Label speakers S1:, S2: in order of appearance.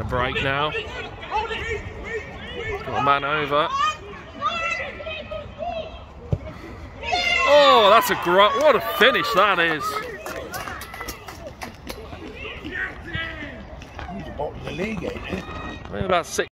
S1: break now. Got a man over. Oh, that's a great, what a finish that is.
S2: He's the bottom of the league, ain't he?
S1: About 6